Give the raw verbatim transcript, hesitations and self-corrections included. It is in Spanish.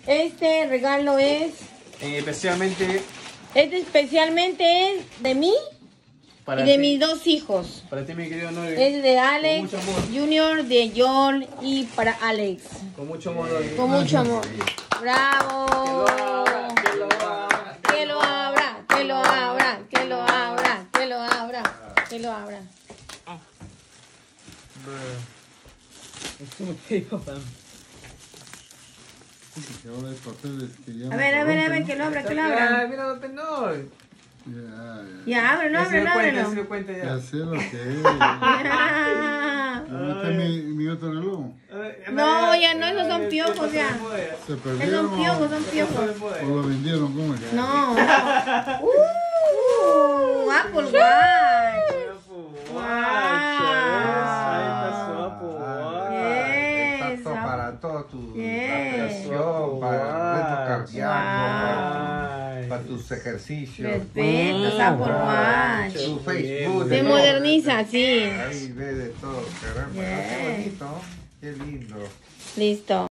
Este regalo es... Eh, especialmente... Este especialmente es de mí para y de ti, mis dos hijos. Para ti, mi querido Noel. Es de Alex Con mucho amor. Junior, de Joel y para Alex. Con mucho amor. Noel. Con mucho amor. ¡Bravo! Que lo abra, Que lo abra, que lo abra, que lo abra, que lo abra, que lo abra. Es un tipo tan... Ahora hay papeles que ya A no ver, se a ver, a rompen, ver, ¿no? que lo abra, que lo Ay, abra. mira, no, Noel. Ya, ya. Ya, ábrelo, Ya se ábrelo, dio cuenta, ya se ábrelo. dio cuenta ya. Ya sé lo que es. Ah. ¿Dónde está mi, mi otro reloj? No, ya no, esos son piojos ya. ¿Se Esos perdieron son piojos, son o, piojos. o lo vendieron? ¿Cómo es? No. Uh, Apple Watch. Exacto, para todo tu Yes. presión, para el reto cardíaco, Wow. para tus ejercicios, Perfecto, Apple Watch. tu Facebook. Se de todo. moderniza, sí. Ahí ve de todo, caramba. Qué Yes. bonito, qué lindo. Listo.